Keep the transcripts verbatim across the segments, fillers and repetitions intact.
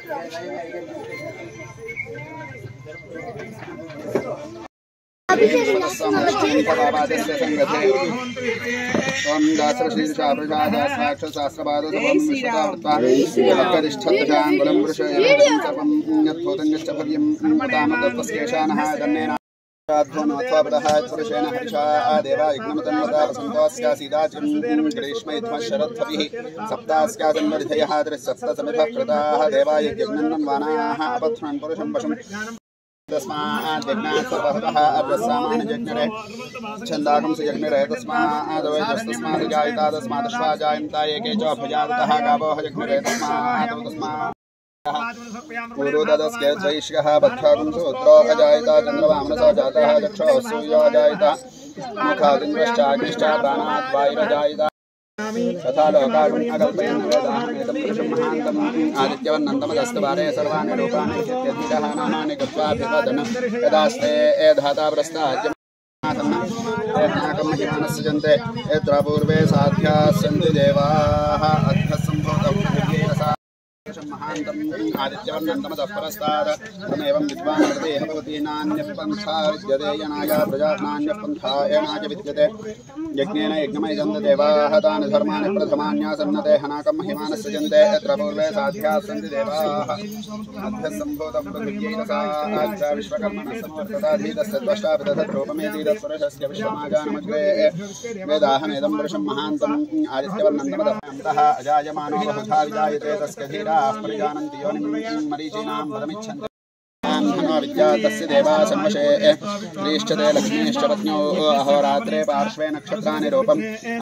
ओम दासर श्री शाप्रजाद साक्ष शास्त्रपाद सबम विश्वतावत्वाकरिष्ठत्जांगुलं वृषयं सर्वं यत्थोतंगश्च भव्यं तामदत्तस्केशानः दन्नेन पुरुषेण हर्षा देवा यज्ञमतन्वता वसन्तोऽस्या सीदाचिं ग्रीष्मैध्मः शरद्भविः सप्तास्याजन्मर्धयः त्रिसप्तसमिधः कृताः देवा यज्ञन्नन्वानाः अपध्नन् पुरुषं वशम् तस्मात् यज्ञात् सर्वहतः अभ्यस्सामान् यज्ञरे छन्दाकं स यज्ञरे तस्मात् वैतस्तस्मात् जायता तस्मात् अश्वा जायन्ता एके च भजातः गावः यज्ञरे तस्मात् तस्मात् पूर्वोदस्के द्वैष्यः बद्धाकुं सूत्रो अजायता चन्द्रवामनसो जातः दक्षो सूर्यो अजायता मुखादिन्द्रश्चाग्निश्च प्राणात् वायुरजायता तथा लोकागुं अकल्पयन् वेदाहमेतं पुरुषं महान्तम् आदित्यवन्नन्तमदस्तवारे सर्वाणि रूपाणि इत्यधिकः नामानि गत्वाभिवदन् यदास्ते धाता प्रस्ताद्यमाकं महिमानस्य जन्ते यत्र पूर्वे साध्याः सन्ति देवाः अध्यः सम्भूतः महान्तम् आदित्यवन्नन्तमतः परस्तात् तमेवं विद्वान् हृदयः भवति नान्यः पन्था विद्यते यणाय प्रजानान्यः पन्था यणाय विद्यते यज्ञेन यज्ञमयजन्त देवाः तानि धर्माणि प्रथमान्यासन्नते हनाकं महिमानस्य जन्ते यत्र पूर्वे साध्याः सन्ति देवाः अध्यः सम्भूतं पृथिव्यैरसा विश्वकर्मणः समवर्तताधीतस्य द्वष्टाभिदधद्रूपमेति तत्पुरुषस्य विश्वमाजानमग्रे वेदाहमेदं पुरुषं महान्तम् आदित्यवन्नन्तमतः अन्तः अजायमानो बहुधा विजायते तस्य धीराः परिजानन्ति योनिं मरीचीनां पदमिच्छन्ति विद्या तस्य देवा संवशे श्रीष्ठते लक्ष्मीश्च पत्न्यो अहोरात्रे पार्श्वे नक्षत्राणि रूपम्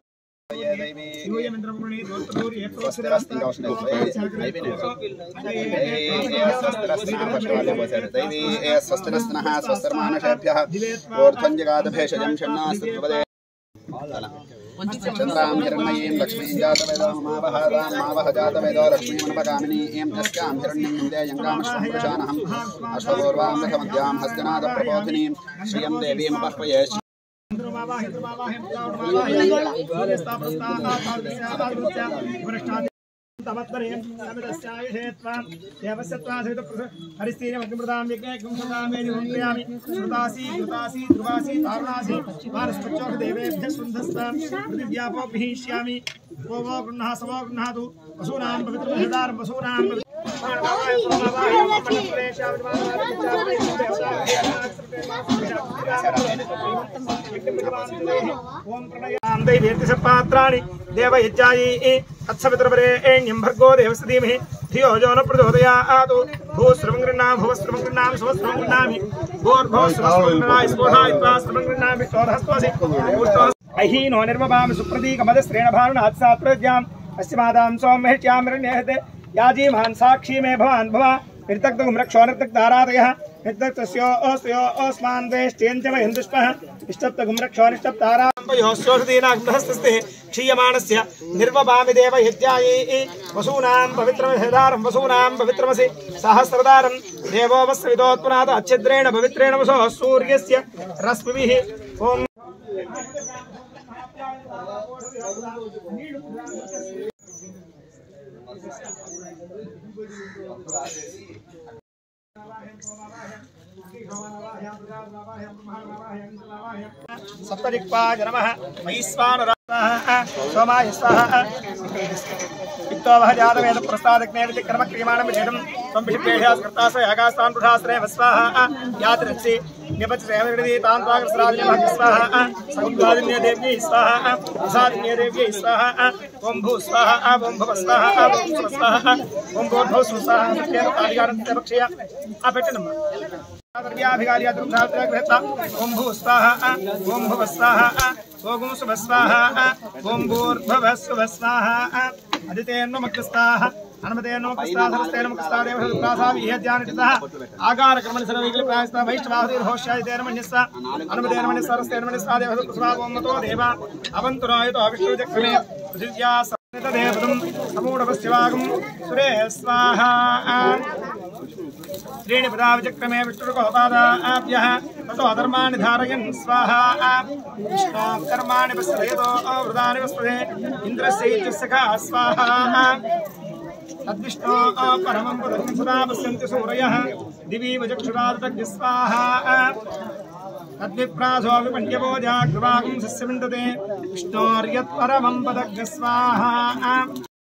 स्वस्तिरस्तिनः स्वस्तिर्मानषेभ्यः ऊर्ध्वञ्जगादभेषजं षण्णास्तुवदे चन्द्रां हिरण्मयीं लक्ष्मीं जातवेदो मावहदां मावह जातवेदो लक्ष्मीमनुपगामिनीं यस्यां हिरण्यं विद्यायङ्गामश्वं पुरुषानहम् अश्वपूर्वां रथमद्यां हस्तिनाथप्रबोधिनीं श्रियं देवीमुपह्वये तवत्तरें समितस्यायुषेत्वां देवस्यत्वां हरिस्तीर्यमग्निमृतां यज्ञेकं होमयामि श्रुतासी कृतासी ध्रुवासी तारुणासी मानसपच्चोदेवेभ्यः सुन्दस्तां पृथिव्यापोभिष्यामि वो वो गृह्णः सवो गृह्णातु वसूनां पवित्रमहिदारं वसूनां दैवेर्तिसपात्राणि देवयज्ञायै तत्सवितुर्वरेण्यं भर्गो देवस्य धीमहि धियो यो न प्रचोदयात् भूस्रवं गृह्णामि भुवस्रवं गृह्णामि सुवस्रवं गृह्णामि भूर्भुवस्रवं गृह्णामि स्फोटायित्वा गृह्णामि चोदहस्त्वसि अहीनो निर्मवामि सुप्रतीकमदस्त्रेण भानुनाथ सात्प्रज्ञाम् अस्य मातां सौम्यह्यामरण्यहते याजी महान् साक्षी मे भवान् भवा निर्तक्तुं रक्षो निर्तक्तारातयः निर्तक्तस्यो ओस्यो ओस्मान् वेष्टेन्च वयं दुष्पः इष्टप्तगुं रक्षो निष्टप्ताराम्बयोस्योषधीनाग्नहस्तस्ते क्षीयमाणस्य निर्वपामि देवयज्ञायै वसूनां पवित्रमहिदारं वसूनां पवित्रमसि सहस्रदारं देवो वस्विदोत्पुनाथ अच्छिद्रेण पवित्रेण वसो सूर्यस्य रश्मिभिः ओम सप्तदिक्पाय नमः वैश्वानराः सोमाय स्वाहा पित्तोवह जातवेद प्रसादग्नेविति कर्मक्रियमाणं विषेदं त्वं विषिपेढ्यास्कृतास्य यागास्तान् पुरुषास्त्रे वस्वाहा यातिरक्षि निपत्सेवृदी तान्त्वाग्रसराजनमः स्वाहा सौद्वादिन्ये देव्यै स्वाहा प्रसादिन्ये देव्यै स्वाहा ओं भू स्वाहा ओं भुव स्वाहा ओं सुव स्वाहा ओं भूर्भुव स्वाहा सत्येन अधिकारन्ते पक्षया आपेटनम् द्रव्याभिगार्या दुर्धात्रग्रहता ओं भू स्वाहा ओं भुव स्वाहा ओं सुव स्वाहा ओं भूर्भुव सुव स्वाहा अदितेन मक्तस्ताः हनुमतेन मक्तस्ताः सरस्तेन मक्तस्ताः देवहृदप्रासा विह्यज्ञानचितः आकारक्रमणि सर्वैकल प्रायस्ता वैष्णवाहुतिर्होष्यायतेन मन्यस्सा हनुमतेन मन्यस्सा सरस्तेन मन्यस्सा देवहृदप्रासा ओमतो देवा अवन्तुरायतो विष्णुचक्रमे पृथिव्या सन्नितदेवतं समूढवस्यवागं सुरे स्वाहा त्रीणि पदाविचक्रमे विष्णुर्गोपादाभ्यः ततो अधर्माणि धारयन् स्वाहा विष्णो कर्माणि पश्यतो वृदानि वस्पदे इन्द्रस्य सखा स्वाहा तद्विष्णो परमं पदं सदा पश्यन्ति सूरयः दिवि वचक्षुरादग्नि स्वाहा तद्विप्रासो विपण्यवो जाग्रवागं सस्यमिन्दते विष्णोर्यत्परमं पदग्नि स्वाहा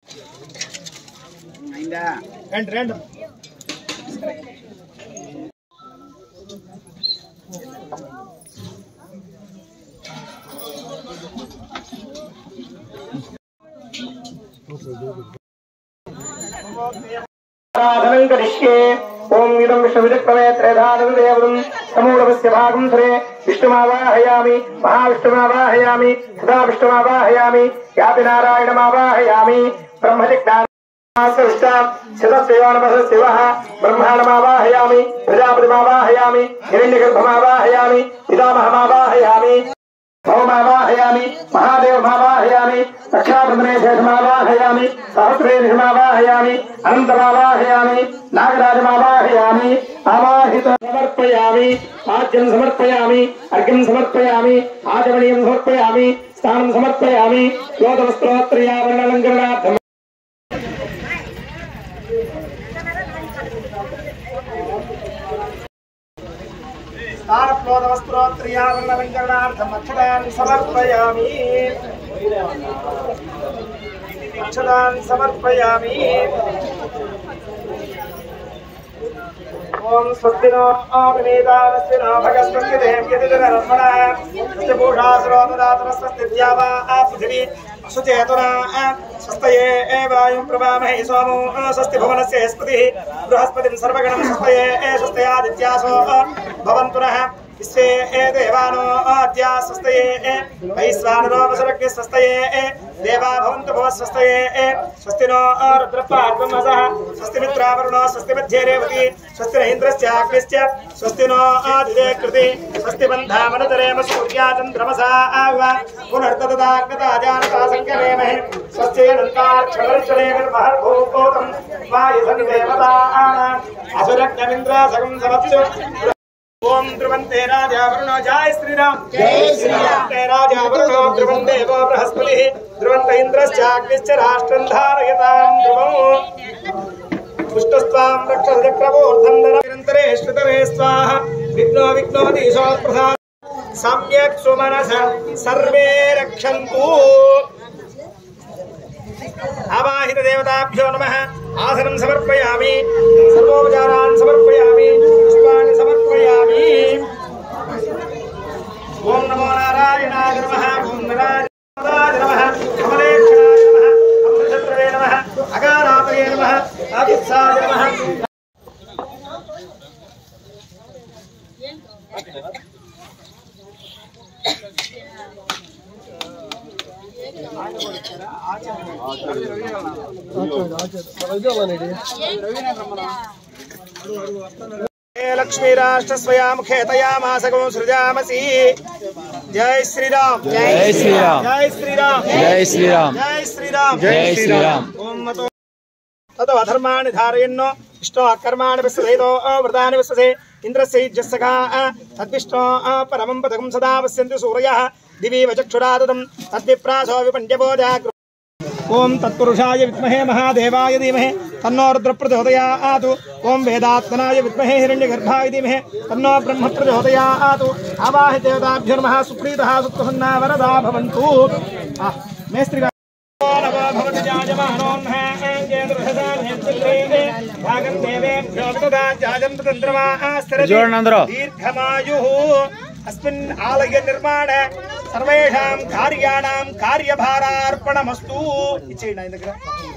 and random आराधनं करिष्ये ओम इदं विष्णुविदक्तमे त्रयधानं देवं समूलस्य भागं धरे विष्णुमावाहयामि महाविष्णुमावाहयामि सदा विष्णुमावाहयामि याति नारायणमावाहयामि ब्रह्मजिज्ञान शिवः ब्रह्माणमावाहयामि प्रजापतिमावाहयामि हिरण्यगर्भमावाहयामि पितामहमावाहयामि भवमावाहयामि महादेवमावाहयामि रक्षाबन्धनेशेषमावाहयामि सहस्रेशमावाहयामि अनन्तमावाहयामि नागराजमावाहयामि आवाहितं समर्पयामि आज्यं समर्पयामि अर्घ्यं समर्पयामि आचमनीयं समर्पयामि स्नानं समर्पयामि श्लोकवस्त्रोत्तरीयाभरणलङ्करणार्थम् अक्षतानि समर्पयामि अक्षतानि समर्पयामि ओम स्वस्ति नो विनीतानस्य नो भगस्वस्ति देव्यतिरर्पणः स्वस्ति पूषासुरो ददातु स्वस्ति द्यावा पृथिवी सुचेतना स्वस्तये वायुं प्रवामहे सोमो स्वस्ति भुवनस्य स्पतिः बृहस्पतिं सर्वगणं स्वस्तये स्वस्तयादित्यासो भवन्तु नः इससे देवानो आद्या स्वस्तये वैश्वानरोपसरग्नि स्वस्तये देवा भवन्तु भव स्वस्तये स्वस्ति नो रुद्रपाद्मसः स्वस्ति मित्रावरुणो स्वस्ति मध्ये रेवती स्वस्ति न इन्द्रश्चाग्निश्च स्वस्ति नो आदिते कृति स्वस्ति बन्धामनुतरेम सूर्या चन्द्रमसा आव पुनर्तदाग्नता जानता संकरेमहे स्वस्ति नन्ताक्षरक्षरेर्महर्भूतम् वायुसन्देवतानाम् असुरग्नमिन्द्रासगं समत्सु ओम ध्रुवन्ते राजा वरुणो जय श्री राम जय श्री राम ते राजा वरुणो ध्रुवं देवो बृहस्पतिः ध्रुवन्त इन्द्रश्चाग्निश्च राष्ट्रं धारयतां ध्रुवम् पुष्टस्त्वां रक्षसचक्रवोर्धं निरन्तरे श्रुतरे स्वाहा विघ्नो विघ्नोऽधीशो प्रसाद सम्यक् सुमनसा सर्वे रक्षन्तु आवाहित देवताभ्यो नमः आसनं समर्पयामि सर्वोपचारान् समर्पयामि पुष्पाणि समर्पयामि ओम नमो नारायणाय नमः ओम नारायणाय नमः कमलेक्षणाय नमः अमृतत्रे नमः अगारातये नमः अभित्साय नमः लक्ष्मी राष्ट्र स्वयामुखे तयामासगो सृजामसि जय श्री राम जय श्री राम जय श्री राम जय श्री राम जय श्री राम जय श्री राम ओम मतो ततो अधर्माणि धारयन्नो इष्टो अकर्माणि विश्वसेतो व्रतानि विश्वसे इन्द्रस्य जस्सखा तद्विष्णो परमं पदकं सदा पश्यन्ति सूरयः दिवि वचक्षुरादतं तद्विप्रासो विपण्यवो जाग्रवागं ओम तत्पुरुषाय विद्महे महादेवाय धीमहि तन्नो रुद्र प्रचोदयात् ओम वेदात्मनाय विद्महे हिरण्यगर्भाय धीमहि तन्नो ब्रह्म प्रचोदयात् आवाहित देवताभ्यो नमः सुप्रीतः सुप्रसन्ना वरदा भवन्तु मेस्त्री नमो भवति जायमानोन्नः केन्द्रसदानेन्द्रे भागं देवेभ्यो तदा जायन्त तन्द्रमास्तर दीर्घमायुः अस्मिन् आलय निर्माण सर्वेषां कार्याणां कार्यभारार्पणमस्तु इच्छेना इंदग्र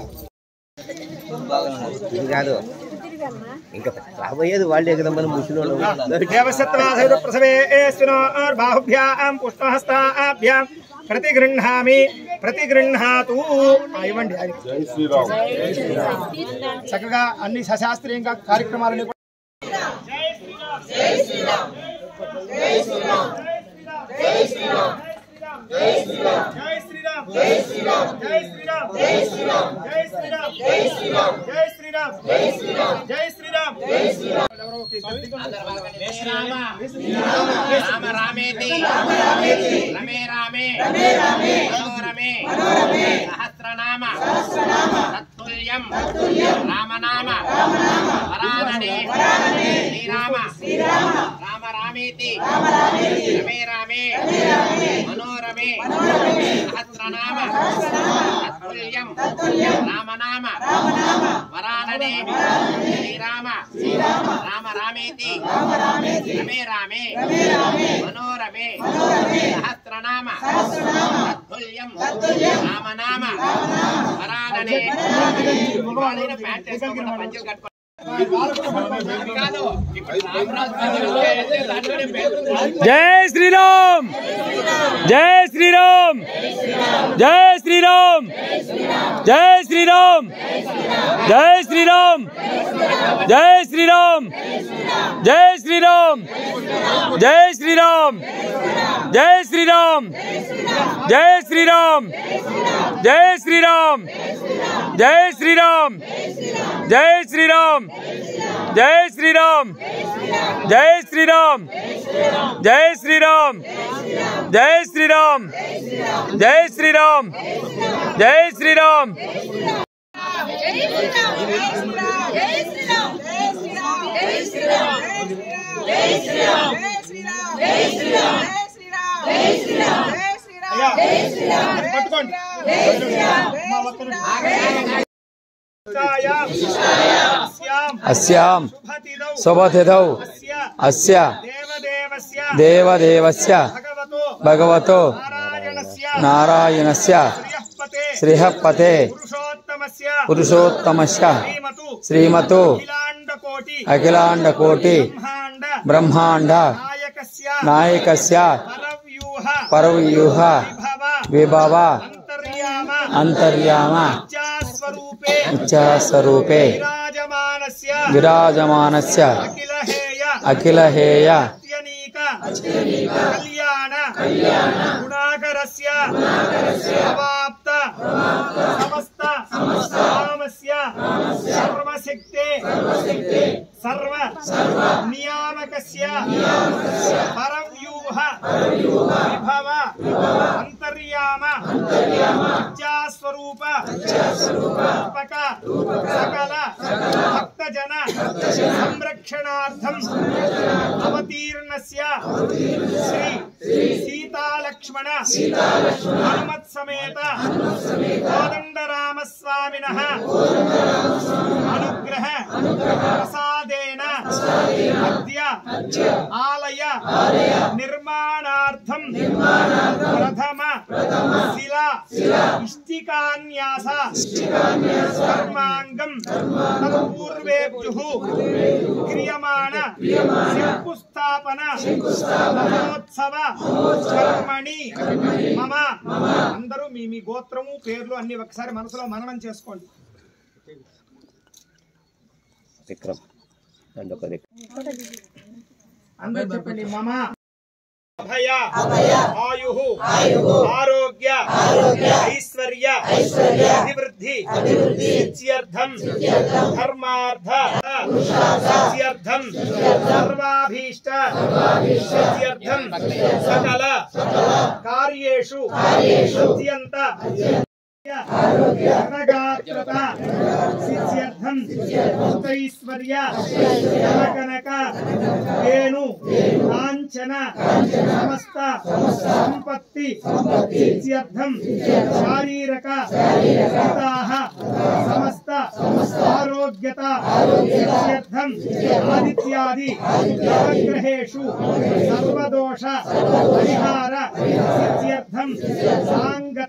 కాదు ఇంకా రాబోయేది వాళ్ళే కదా మనం ముషినోళ్ళు దేవసత్వాసైత ప్రసవే ఏస్వినో బాహుభ్యాం పుష్పహస్తాభ్యాం प्रतिगृह्णामि प्रतिगृह्णातु ఇవ్వండి జై శ్రీరామ్ జై శ్రీరామ్ చక్కగా అన్ని శాస్త్రీయంగా కార్యక్రమాలను జై శ్రీరామ్ జై శ్రీరామ్ జై శ్రీరామ్ జై శ్రీరామ్ జై శ్రీరామ్ జై శ్రీరామ్ జై శ్రీరామ్ జై శ్రీరామ్ జై శ్రీరామ్ జై శ్రీరామ్ జై శ్రీరామ్ జై శ్రీరామ్ జై శ్రీరామ్ జై శ్రీరామ్ జై శ్రీరామ్ జై శ్రీరామ రామ రామేతి రామ రామేతి రమే రామే రమే రామే మనోరమే మనోరమే సహస్రనామ సహస్రనామ तत्तुल्यं रामनाम वरानने श्रीराम राम रामेति रमे रामे मनोरमे सहस्रनाम तत्तुल्यं रामनाम वरानने श्रीराम राम रामेति रमे रामे मनोरमे सहस्रनाम तत्तुल्यं रामनाम वरानने जय श्री राम जय श्री राम जय श्री राम जय श्री राम जय श्री राम जय श्री राम जय श्री राम जय श्री राम जय श्री राम जय श्री राम जय श्री राम जय श्री राम जय श्री राम जय श्री राम जय श्री राम जय श्री राम जय श्री राम जय श्री राम जय श्री राम अस्याम शुभतिथौ अस्य देवदेवस्य भगवतो नारायणस्य श्रीहपते पुरुषोत्तमस्य श्रीमतो अखिलांडकोटि ब्रह्मांड नायकस्य परव्यूह विभव अंतर्याम इच्छास्वरूपे विराजमानस्य अखिलहेय कल्याण गुणाकरस्य समाप्त समस्त नामस्य सर्वशक्ते सर्व नियामकस्य परव्यूह विभव अंतर्याम इच्छास्वरूप रूपक सकल भक्तजन संरक्षणार्थं अवतीर्णस्य श्री सीतालक्ष्मण हनुमत् समेत कोदण्डरामस्वामिनः अनुग्रह प्रसादेन अद्य आलय निर्माणार्थं प्रथम शिला इष्टिकान्यास कर्मांगं तत्पूर्वेभ्युः क्रियमाण शंकुस्थापन మహోత్సవ కర్మణి మమ అందరూ మీ మీ గోత్రము పేర్లు అన్ని ఒకసారి మనసులో మననం చేసుకోండి. అందరూ చెప్పండి. మమ అభయ ఆయుః ఆరోగ్య ఐశ్వర్య అభివృద్ధి సిద్ధ్యర్థం ధర్మార్థ సిద్ధ్యర్థం సర్వాభీష్ట సిద్ధ్యర్థం సకల కార్యేషు సిద్ధ్యంత అనగాత్రత సిద్ధ్యర్థం అష్టైశ్వర్య కనక వేణు కాంచన సమస్త సంపత్తి సిద్ధ్యర్థం శారీరక హితాః సమస్త ఆరోగ్యత సిద్ధ్యర్థం ఆదిత్యాది నవగ్రహేషు సర్వదోష పరిహార సిద్ధ్యర్థం సాంగత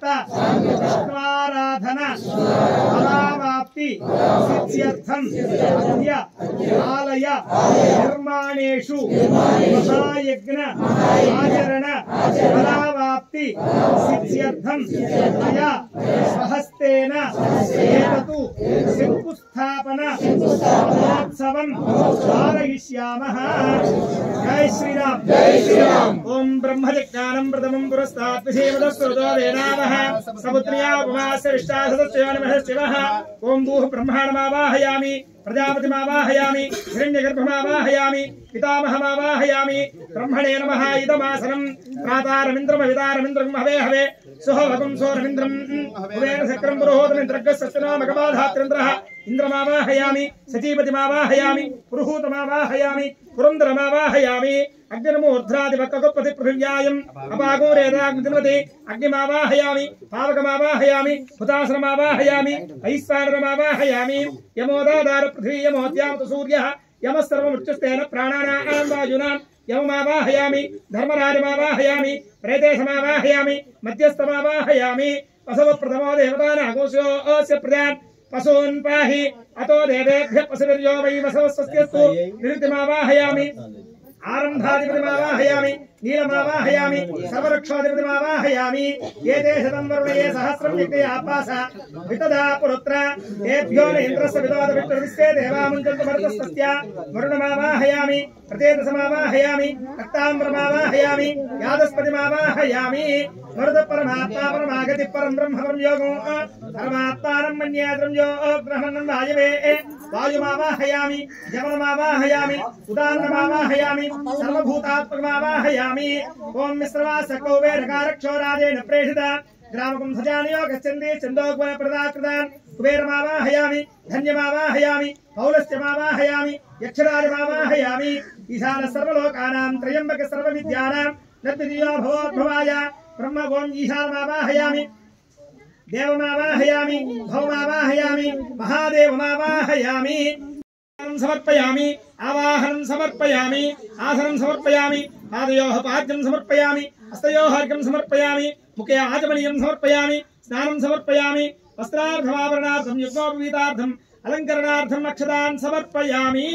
ఆరాధన ఫలావాప్తి సిద్ధ్యర్థం అద్య ఆలయ నిర్మాణేషు మహాయజ్ఞ ఆచరణ ఫలావాప్తి సిద్ధ్యర్థం మయా స్వహస్తేన ఏతతు శంకుస్థాపన మహోత్సవం ఆరయిష్యామః. జై శ్రీరామ్. జై శ్రీరామ్. ఓం బ్రహ్మజ్ఞానం ప్రథమం పురస్తాత్ విషేమదస్సుతో వేదావః సముద్రయా ఉపమాస్య విష్టాసదస్యవనమః. ఓం భూః బ్రహ్మాణమావాహయామి ప్రజాపతిమావాహయామి హిరణ్యగర్భమావాహయామి పితామహమావాహయామి. బ్రహ్మణే నమః. ఇదమాసనం ప్రాతారమింద్రమవితారమింద్రం హవే హవే सुहोभगं सोरविन्द्रं कुबेर सक्रं पुरोहोतमिन्द्रग्गस्सनो मगबाधात्रेन्द्रः इंद्रमावाहयामि सचीपतिमावाहयामि पुरुहूतमावाहयामि पुरन्दरमावाहयामि अग्निर्मूर्ध्रादिवक्कगुप्पति पृथिव्यायम् अपागोरेदाग्निमति अग्निमावाहयामि पावकमावाहयामि हुतासनमावाहयामि ऐश्वानरमावाहयामि यमोदादार पृथ्वी यमोद्यामत सूर्यः यमस्सर्वमुच्चस्तेन प्राणानां वायुनां यममावाहयामि धर्मराजमावाहयामि प्रेतेशमावाहयामि मध्यस्थमावाहयामि पशवप्रथमो देवतानागोस्योऽस्य प्रदान् पशून् पाहि अतो देवेभ्यः पशुर्यो वै वसवस्वस्यस्तु निरुक्तिमावाहयामि आरंभाधिपतिमावाहयामि नीलमावाहयामि सर्वरक्षाधिपतिमावाहयामि एते शतं वरुणये सहस्रं यज्ञे आपास वितदा पुरुत्र तेभ्यो न इन्द्रस्य विदोद विष्णुर्विश्वे देवामुञ्चन्तु मरुतस्तस्य वरुणमावाहयामि प्रतेतसमावाहयामि रक्ताम्बरमावाहयामि यादस्पतिमावाहयामि मरुत परमात्मा परमागति परं ब्रह्म परं योगो परमात्मानं मन्ये द्रव्यो ब्रह्मणं वायवे वायुमावाहयामि जवनमावाहयामि उदानमावाहयामि सर्वभूतात्मकमावाहयामि ओम मिश्रवासकौवे रकारक्षोराजेन प्रेषिता ग्रामकं सजानयो गच्छन्ति चन्दोग्वन प्रदाकृतान् कुबेरमावाहयामि धन्यमावाहयामि पौलस्त्यमावाहयामि यक्षराजमावाहयामि ईशान सर्वलोकानां त्रयम्बक सर्वविद्यानां नद्वितीयो भवोद्भवाय ब्रह्म ओम ईशानमावाहयामि देवमावाहयामि भवमावाहयामि महादेवमावाहयामि समर्पयामि आवाहनं समर्पयामि आसनं समर्पयामि पादयोः पाद्यं समर्पयामि हस्तयोः अर्घ्यं समर्पयामि मुखे आचमनीयं समर्पयामि स्नानं समर्पयामि वस्त्रार्थमाभरणार्थं यज्ञोपवीतार्थम् अलङ्करणार्थं अक्षतान् समर्पयामि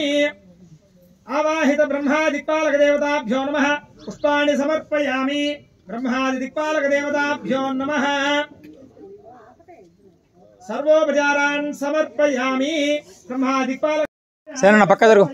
आवाहित ब्रह्मादिक्पालक देवताभ्यो नमः पुष्पाणि समर्पयामि ब्रह्मादिक्पालक देवताभ्यो नमः सर्वोपचारान् समर्पयामि ब्रह्मादिक्पालक సేనన్న పక్క జరుగు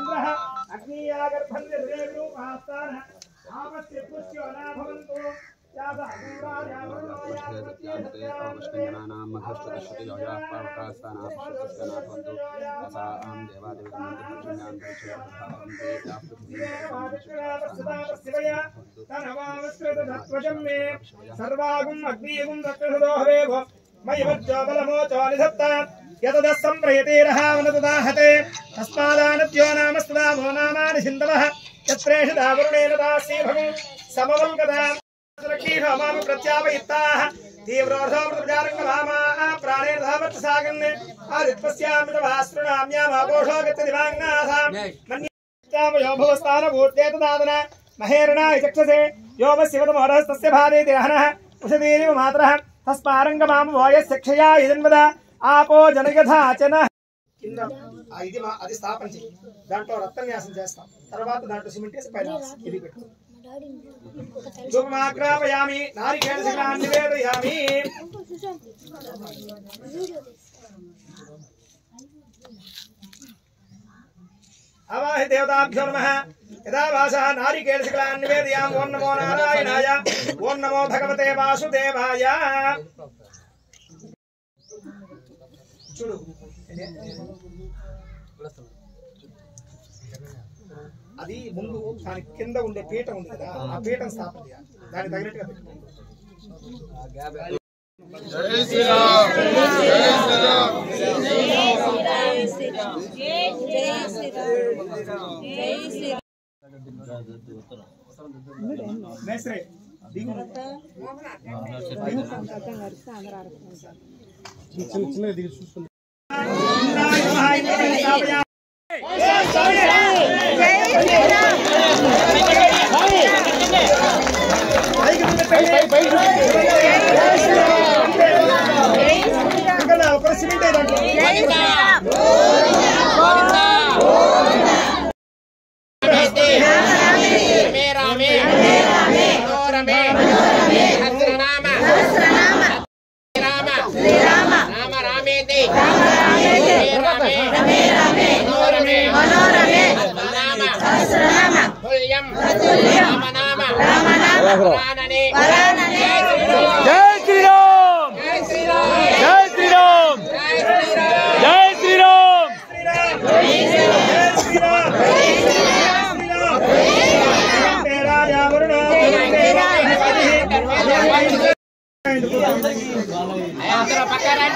सर्वागुं अग्निगुं रक्तसदोहवेभो मयिवज्जो बलमोचो निधत्ता यतदः सम्प्रयतेरहावनतदाहते तस्मादानद्यो नामस्तदा भो नामानि सिन्धवः यत्प्रेषिता वरुणेन दास्ये भगुं समवङ्गदा सुरक्षीषो माम प्रत्यापयित्ताः तीव्रोर्धोमृतजारङ्गभामाः प्राणेन धावत् सागन् आदित्वस्यामृतभासृणाम्यामाघोषो गच्छदिवाङ्नाथां मन्यामयो भवस्तानभूत्येतदादन महेरणाय चक्षसे योमस्यवतमोरस्तस्य भारे देहनः उषदीरिव मातरः तस्मारङ्गमाम वोयस्य क्षया यजन्वद आपो जनगधाचन కింద ఇది అది స్థాపన చేయి దాంట్లో రత్నన్యాసం చేస్తాం తర్వాత దాంట్లో సిమెంట్ వేసి పైన ఇది పెట్టు ధూపమాగ్రాపయామి నారికేళ శిఖరాన్ని నివేదయామి అవాహి దేవతాభ్యో నమః యదా వాసః నారికేళ శిఖరాన్ని నివేదయామి ఓం నమో నారాయణాయ ఓం నమో భగవతే వాసుదేవాయ చూడు అది ముందు దాని కింద ఉండే పీఠం ఉంది కదా ఆ పీఠం స్థాపన చేయాలి దానికి తగినట్టుగా పెట్టుకోండి జై శ్రీరామ్ జై శ్రీరామ్ జై శ్రీరామ్ జై శ్రీరామ్ మేస్రే దిగు చిన్న చిన్న దిగు చూసుకోండి ఒక సిమెంట్ జై శ్రీరామ్ జై శ్రీరామ్ జై శ్రీరామ్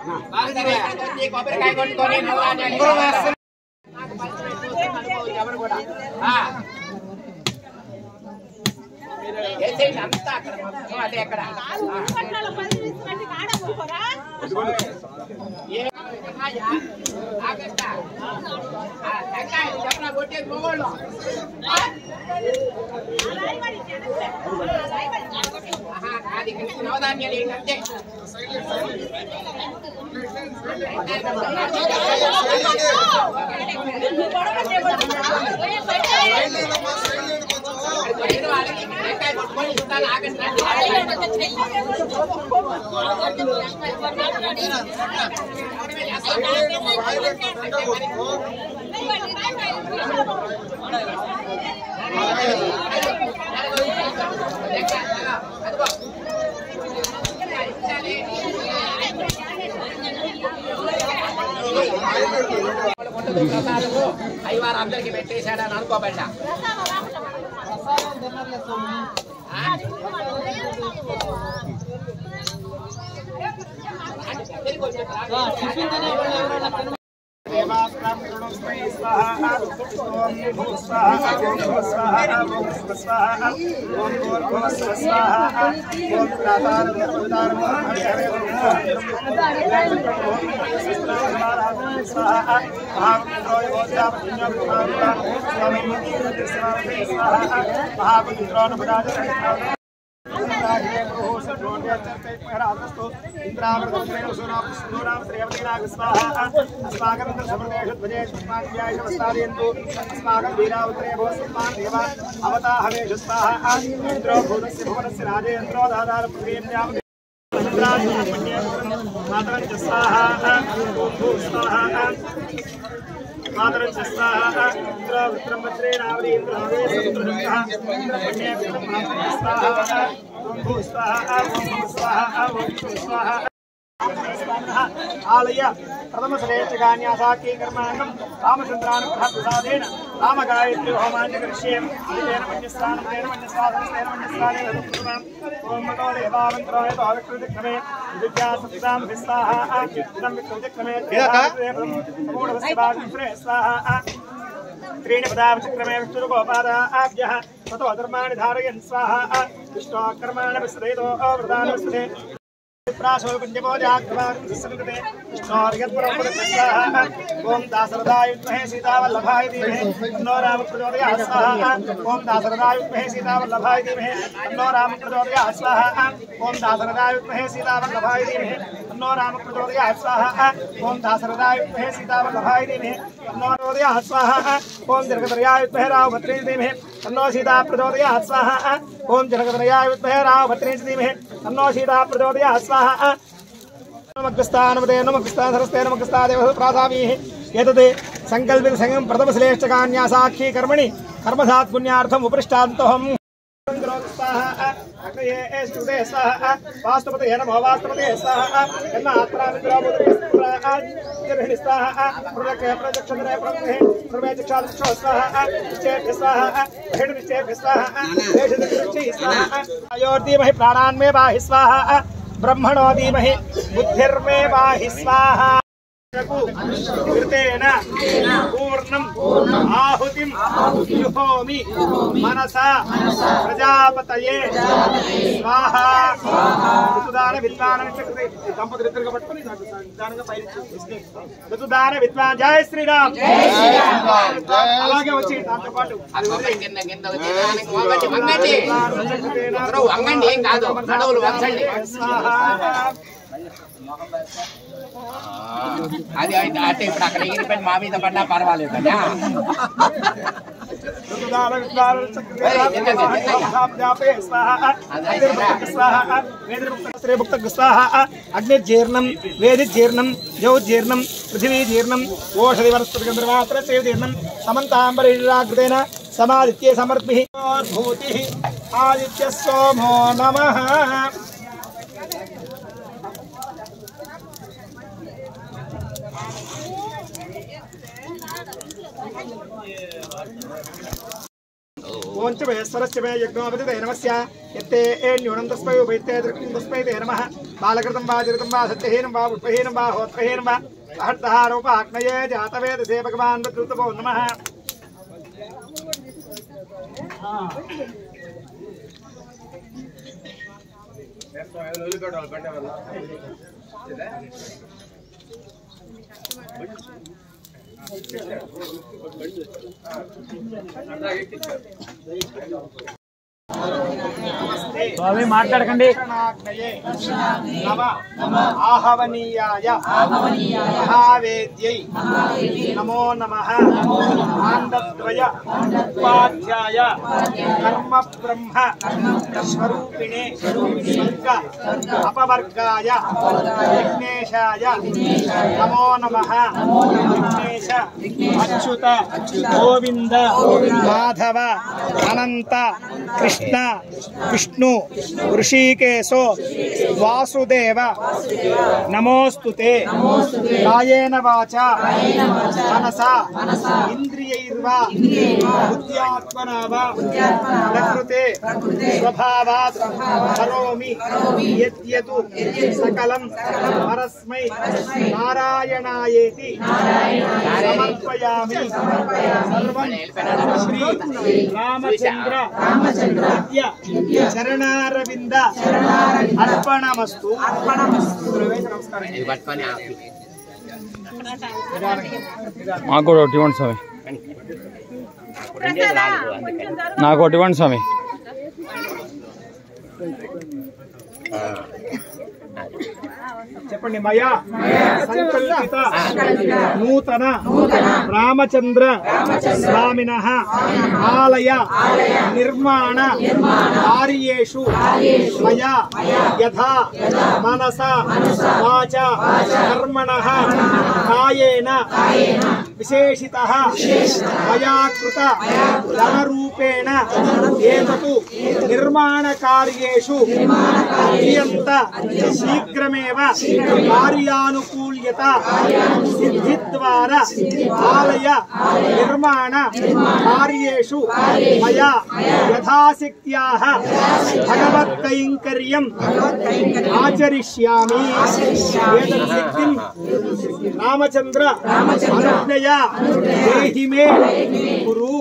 కొబ్బరికాయ కొట్టుకొని నవధాన్యాలు ఎవరు కూడా అంతా అక్కడ మొత్తం అదే అక్కడ చెప్పనా కొట్టేది మొగోళ్ళు అది నవధాన్యాలు ఏంటంటే అయ్యవారు అందరికి పెట్టేశాడని అనుకోబడ్డా आलय प्रथम श्रेष्ठगान्यासाख्ये कर्माणं रामचन्द्रानुग्रह प्रसादेन रामगायत्री होमान्य करिष्येम तेन मन्यस्नानं तेन मन्यस्वादनेन मन्यस्नानेन तत्पुरुषाम् ओम मतो देवावन्त्राय भावकृतिक्रमे विद्या सत्तां विस्ताहा इदं विकृतिक्रमे मूढवस्य भागश्रे स्वाहा त्रीणि पदावचक्रमे विष्णुरूपोपादाभ्यः ततो धर्माणि धारयन् स्वाहा विष्णोकर्माणि विस्मृतो वृदान् विस्मृते प्रासो पंचमोजाग्रवान् संस्कृते विष्णोर्यत्परमपदस्वाहा ओम दासरदाय विद्महे सीतावल्लभाय धीमहि तन्नो राम प्रचोदयात् स्वाहा ओम दासरदाय विद्महे सीतावल्लभाय धीमहि तन्नो राम प्रचोदयात् स्वाहा ओम दासरदाय विद्महे सीतावल्लभाय धीमहि तन्नो राम प्रचोदयात् स्वाहा ओम दासरदाय विद्महे सीतावल्लभाय धीमहि तन्नो प्रचोदयात् स्वाहा ओम जगदर्याय विद्महे रामभद्रे धीमहि तन्नो सीता प्रचोदयात् स्वाहा ओम जगदर्याय विद्महे रामभद्रे धीमहि तन्नो सीता प्रचोदयात् स्वाहा नमस्तानमते नमस्ताधरस्ते नमस्तादेव प्राधामीः एतद् संकल्पित संगम प्रथम श्रेष्ठकान्यासाख्ये कर्मणि कर्मसात् पुण्यार्थम् उपृष्टान्तोऽहम् वास्तुपतये नमो वास्तुपतये स्वाहा अयोर्धीमहि प्राणान्मे वाहि स्वाहा ब्रह्मणो धीमहि बुद्धिर्मे वाहि स्वाहा कृतेन पूर्णं आहुतिं जुहोमि मनसा प्रजापतये स्वाहा ऋतुदान विद्वान దంపతులు ఇద్దరుగా పట్టుకొని దానిగా పై ఋతుదాన విద్వాన్ జై శ్రీరామ్ అలాగే వచ్చి దాంతో పాటు వంగండి ఏం కాదు నడవులు వంచండి అది అంటే ఇప్పుడు అక్కడ ఎగిరిపోయిన మా మీద పడ్డా పర్వాలేదు కదా అగ్నిర్జీర్ణం వేదిర్జీర్ణం జ్యోతిర్జీర్ణం పృథివీజీర్ణం ఓషధి వనస్పతిగంధర్వాత్ర జీర్ణం సమంతాంబరీరాకృతేన సమాదిత్యే సమర్పిః భూతిః ఆదిత్య సోమో నమః ओं च महेश्वरस्य मे यज्ञोपतिते नमस्य यत्ते न्यूनं तस्मै उभयते दृक्तं तस्मै ते नमः बालकृतं वा जरितं वा सत्यहीनं वा पुष्पहीनं वा होत्रहीनं वा अहर्तहारोपाग्नये जातवेदसे भगवान् वक्रतुभो नमः స్వామి మాట్లాడకండి నమ ఆహవనీయాయ మహావేద్యై నమో నమః ఆనందద్వయ ఉపాధ్యాయ కర్మ బ్రహ్మ స్వరూపిణే స్వర్గ అపవర్గాయ విఘ్నేశాయ నమో నమః విఘ్నేశ అచ్యుత గోవింద మాధవ అనంత కృష్ణ విష్ణు ఋషికేశో వాసుదేవ నమోస్తుతే కాయేన వాచా మనసా ఇంద్రియైర్వా బుద్ధ్యాత్మనా వా ప్రకృతే స్వభావాత్ కరోమి యద్యదు సకలం పరస్మై నారాయణాయేతి సమర్పయామి సర్వం శ్రీ రామచంద్ర దివ్య చరణారవింద అర్పణమస్తు మాకు కూడా ఒకటి ఇవ్వండి స్వామి నాకు ఒకటి ఇవ్వండి స్వామి చెప్పండి మయా సంకల్పిత నూతన రామచంద్ర స్వామినః ఆలయ నిర్మాణ కార్యేషు మయా యథా మనసా వాచా కర్మణః కాయేన విశేషితః మయా కృత ధనరూపేణ ఏతతు నిర్మాణ కార్యేషు అత్యంత శీఘ్రమేవ కార్యానుకూల్యత సిద్ధిద్వారా ఆలయ నిర్మాణ కార్యేషు మయా యథాశక్త్యాః భగవత్కైంకర్యం ఆచరిష్యామి ఏతత్ సిద్ధిం రామచంద్ర అనుజ్ఞయా దేహి మే కురు.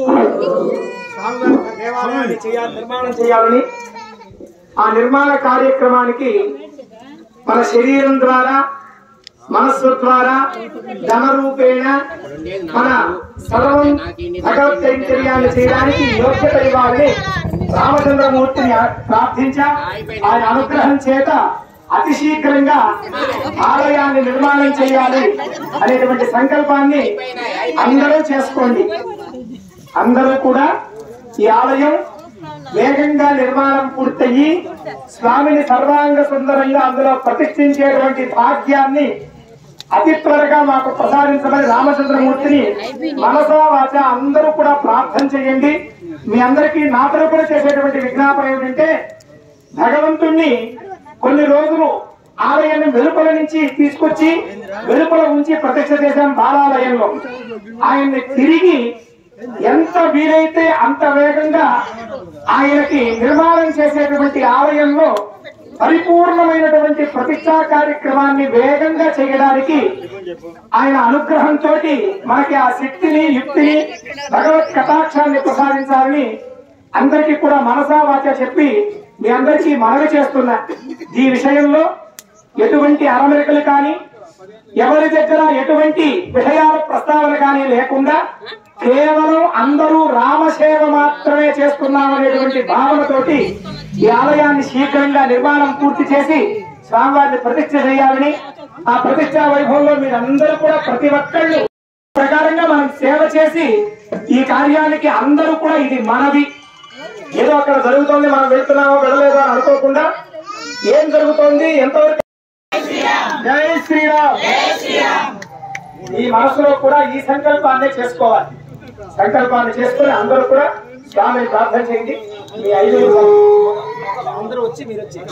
దేవాలయాన్ని చేయాలి, నిర్మాణం చేయాలని ఆ నిర్మాణ కార్యక్రమానికి మన శరీరం ద్వారా మనస్సు ద్వారా ధన రూపేణ మన సర్వం భగవత్ కైంకర్యాన్ని చేయడానికి యోగ్యత ఇవ్వాలని రామచంద్రమూర్తిని ప్రార్థించా. ఆయన అనుగ్రహం చేత అతి శీఘ్రంగా ఆలయాన్ని నిర్మాణం చేయాలి అనేటువంటి సంకల్పాన్ని అందరూ చేసుకోండి. అందరూ కూడా ఈ ఆలయం వేగంగా నిర్మాణం పూర్తయి స్వామిని సర్వాంగ సుందరంగా అందులో ప్రతిష్ఠించేటువంటి భాగ్యాన్ని అతి త్వరగా మాకు ప్రసాదించమని రామచంద్రమూర్తిని మనసా వాచ అందరూ కూడా ప్రార్థన చేయండి. మీ అందరికీ నా తరపున చేసేటువంటి విజ్ఞాపన ఏమిటంటే, భగవంతుణ్ణి కొన్ని రోజులు ఆలయాన్ని వెలుపల నుంచి తీసుకొచ్చి వెలుపల ఉంచి ప్రతిష్ఠ చేశాం బాలాలయంలో. ఆయన్ని తిరిగి ఎంత వీలైతే అంత వేగంగా ఆయనకి నిర్మాణం చేసేటువంటి ఆలయంలో పరిపూర్ణమైనటువంటి ప్రతిష్టా కార్యక్రమాన్ని వేగంగా చేయడానికి ఆయన అనుగ్రహంతో మనకి ఆ శక్తిని యుక్తిని భగవత్ కటాక్షాన్ని ప్రసాదించాలని అందరికీ కూడా మనసా వాచ చెప్పి మీ అందరికీ మనవి చేస్తున్నా. ఈ విషయంలో ఎటువంటి అరమరికలు కానీ ఎవరి దగ్గర ఎటువంటి విషయాల ప్రస్తావన కానీ లేకుండా కేవలం అందరూ రామసేవ మాత్రమే చేస్తున్నామనేటువంటి భావనతోటి ఈ ఆలయాన్ని శీఘ్రంగా నిర్మాణం పూర్తి చేసి స్వామివారిని ప్రతిష్ఠ చేయాలని, ఆ ప్రతిష్టా వైభవంలో మీరందరూ కూడా ప్రతి ఒక్కళ్ళు ప్రకారంగా మనం సేవ చేసి ఈ కార్యానికి అందరూ కూడా ఇది మనది, ఏదో అక్కడ జరుగుతోంది మనం వెళ్తున్నామో వెళ్ళలేదో అని అనుకోకుండా ఏం జరుగుతోంది ఎంతవరకు జై శ్రీరామ్ ఈ మనసులో కూడా ఈ సంకల్పాన్ని చేసుకోవాలి. సంకల్పాన్ని చేసుకుని అందరూ కూడా స్వామిని ప్రార్థన చేయండి. మీ ఐదు అందరూ వచ్చి మీరు వచ్చి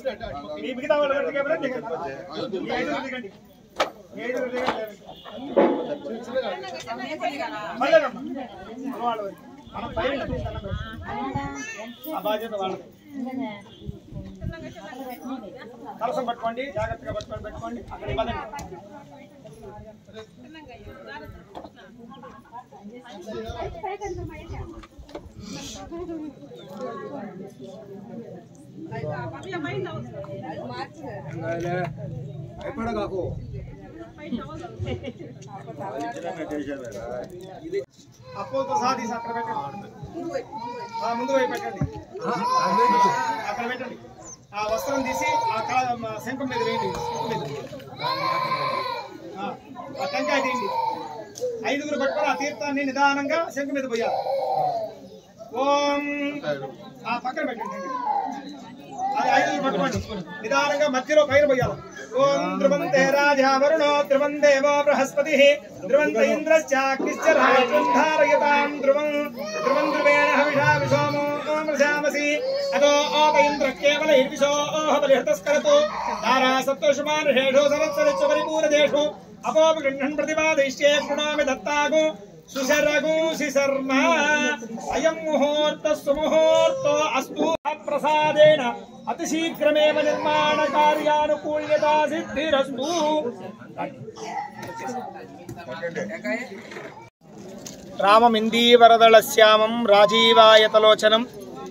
ఈ మిగతా వాళ్ళు ఎవరు దిగబడే దిగండి. ఈ ఐదుగురు దిగండి. ఈ ఐదుగురు దిగండి. మళ్ళేనమ్మా. వాళ్ళు మనం పైన ఆ బాధ్యత వాళ్ళది. కలసం పట్టుకోండి, జాగ్రత్తగా పట్టుకొని పెట్టుకోండి. అక్కడ ఇవ్వదండి. అప్పులతో సాధి అక్కడ పెట్టండి. ముందు వైపు పెట్టండి. అక్కడ పెట్టండి. ఆ వస్త్రం తీసి ఆ శంఖం మీద వేయండి. ఆ టెంకాయ తీయండి. ఐదుగురు పట్టుకొని ఆ తీర్థాన్ని నిదానంగా శంఖం మీద పోయాలి. ఓం ఆ పక్కన పెట్టండి. అది ఐదుగురు పట్టుకోండి. నిదానంగా మధ్యలో పైన పోయాలి. ఓం ధ్రువంతే రాజా వరుణో ధ్రువం దేవో బృహస్పతి ధ్రువంత ఇంద్రశ్చాగ్నిశ్చ రాజ్యం ధారయతాం ధ్రువం ధ్రువం ధ్రువేణ హవిషా విసోమో మృషామసి అదో ఓప ఇంద్ర కేవల హిర్విశో బలిహతస్కరతో ధారా సప్తోషమానుషేషో సరత్సరిచ్చ పరిపూర్ణదేషు అపోప గృహన్ ప్రతిపాదయిష్యే ప్రణామి దత్తాగు సుశరగూసి శర్మ అయం ముహూర్త సుముహూర్తో అస్తు ప్రసాదేన అతి శీఘ్రమేవ నిర్మాణ కార్యానుకూల్యతా సిద్ధిరస్తు. రామమిందీవరదళశ్యామం రాజీవాయతలోచనం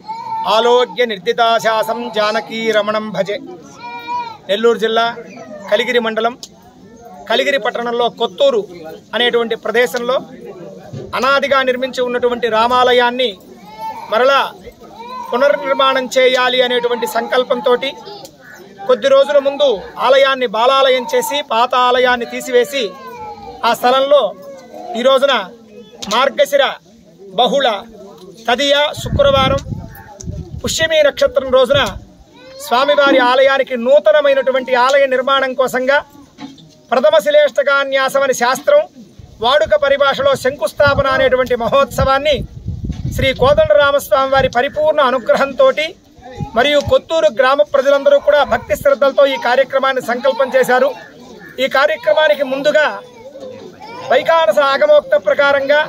ఆలోగ్య నిర్దితాశాసం జానకీ రమణం భజే. నెల్లూరు జిల్లా కలిగిరి మండలం కలిగిరి పట్టణంలో కొత్తూరు అనేటువంటి ప్రదేశంలో అనాదిగా నిర్మించి ఉన్నటువంటి రామాలయాన్ని మరలా పునర్నిర్మాణం చేయాలి అనేటువంటి సంకల్పంతో కొద్ది రోజుల ముందు ఆలయాన్ని బాలాలయం చేసి పాత ఆలయాన్ని తీసివేసి ఆ స్థలంలో ఈ రోజున మార్గశిర బహుళ తదియ శుక్రవారం పుష్యమీ నక్షత్రం రోజున స్వామివారి ఆలయానికి నూతనమైనటువంటి ఆలయ నిర్మాణం కోసంగా ప్రథమ శిలేష్టకాన్యాసం అనే శాస్త్రం వాడుక పరిభాషలో శంకుస్థాపన అనేటువంటి మహోత్సవాన్ని శ్రీ కోదండరామస్వామి వారి పరిపూర్ణ అనుగ్రహంతో మరియు కొత్తూరు గ్రామ ప్రజలందరూ కూడా భక్తి శ్రద్ధలతో ఈ కార్యక్రమాన్ని సంకల్పం చేశారు. ఈ కార్యక్రమానికి ముందుగా వైఖానస ఆగమోక్త ప్రకారంగా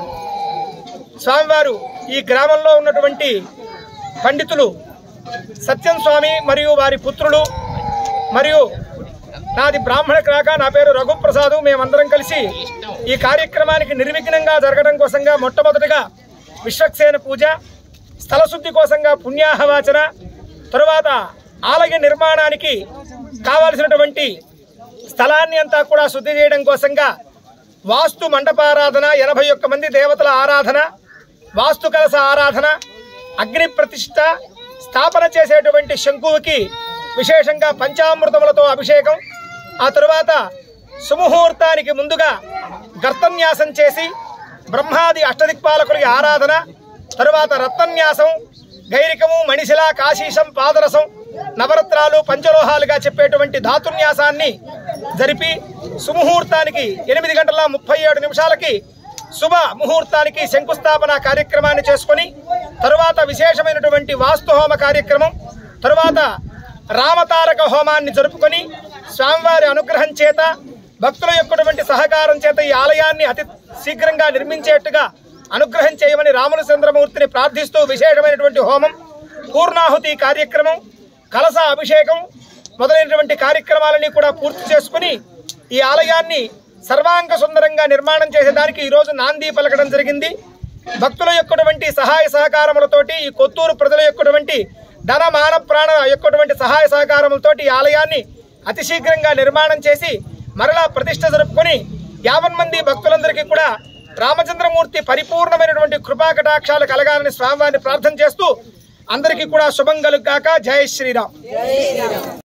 స్వామివారు ఈ గ్రామంలో ఉన్నటువంటి పండితులు సత్యం స్వామి మరియు వారి పుత్రులు మరియు నాది బ్రాహ్మణ క్రాక నా పేరు రఘుప్రసాద్ మేమందరం కలిసి ఈ కార్యక్రమానికి నిర్విఘ్నంగా జరగడం కోసంగా మొట్టమొదటిగా విశ్వక్సేన పూజ, స్థలశుద్ధి కోసంగా పుణ్యాహవాచన, తరువాత ఆలయ నిర్మాణానికి కావలసినటువంటి స్థలాన్ని అంతా కూడా శుద్ధి చేయడం కోసంగా వాస్తు మండపారాధన, ఎనభై ఒక్క మంది దేవతల ఆరాధన, వాస్తు కలశ ఆరాధన, అగ్ని ప్రతిష్ఠ, స్థాపన చేసేటువంటి శంకువుకి విశేషంగా పంచామృతములతో అభిషేకం, ఆ తరువాత సుముహూర్తానికి ముందుగా గర్తన్యాసం చేసి బ్రహ్మాది అష్టదిక్పాలకులకి ఆరాధన, తరువాత రత్నన్యాసం, గైరికము, మణిశిల, కాశీశం, పాదరసం, నవరత్నాలు, పంచలోహాలుగా చెప్పేటువంటి ధాతున్యాసాన్ని జరిపి సుముహూర్తానికి ఎనిమిది గంటల ముప్పై ఏడు నిమిషాలకి శుభ ముహూర్తానికి శంకుస్థాపన కార్యక్రమాన్ని చేసుకొని తరువాత విశేషమైనటువంటి వాస్తు హోమ కార్యక్రమం, తరువాత రామతారక హోమాన్ని జరుపుకొని స్వామివారి అనుగ్రహం చేత భక్తుల యొక్కటువంటి సహకారం చేత ఈ ఆలయాన్ని అతి శీఘ్రంగా నిర్మించేట్టుగా అనుగ్రహం చేయమని రామచంద్రమూర్తిని ప్రార్థిస్తూ విశేషమైనటువంటి హోమం, పూర్ణాహుతి కార్యక్రమం, కలశ అభిషేకం మొదలైనటువంటి కార్యక్రమాలని కూడా పూర్తి చేసుకుని ఈ ఆలయాన్ని సర్వాంగ సుందరంగా నిర్మాణం చేసేదానికి ఈరోజు నాంది పలకడం జరిగింది. భక్తుల యొక్కటువంటి సహాయ సహకారములతోటి ఈ కొత్తూరు ప్రజల యొక్కటువంటి ధన మాన ప్రాణ యొక్కటువంటి సహాయ సహకారములతోటి ఈ ఆలయాన్ని అతి శీఘ్రంగా నిర్మాణం చేసి మరలా ప్రతిష్ఠ జరుపుకొని యావన్ మంది భక్తులందరికీ కూడా రామచంద్రమూర్తి పరిపూర్ణమైనటువంటి కృపా కటాక్షాలు కలగాలని స్వామివారిని ప్రార్థన చేస్తూ అందరికీ కూడా శుభం కలుగాక. జై శ్రీరామ్.